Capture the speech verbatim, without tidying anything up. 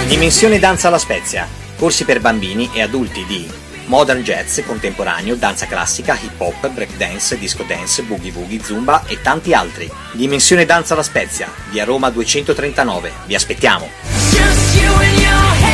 Dimensione Danza La Spezia, corsi per bambini e adulti di modern jazz, contemporaneo, danza classica, hip hop, break dance, disco dance, boogie woogie, zumba e tanti altri. Dimensione Danza La Spezia, via Roma duecentotrentanove. Vi aspettiamo! Just you and your